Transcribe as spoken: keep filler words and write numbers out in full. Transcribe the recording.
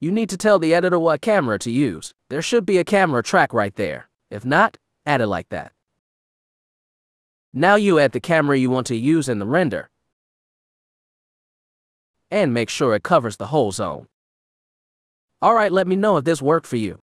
You need to tell the editor what camera to use. There should be a camera track right there. If not, add it like that. Now you add the camera you want to use in the render. And make sure it covers the whole zone. Alright, let me know if this worked for you.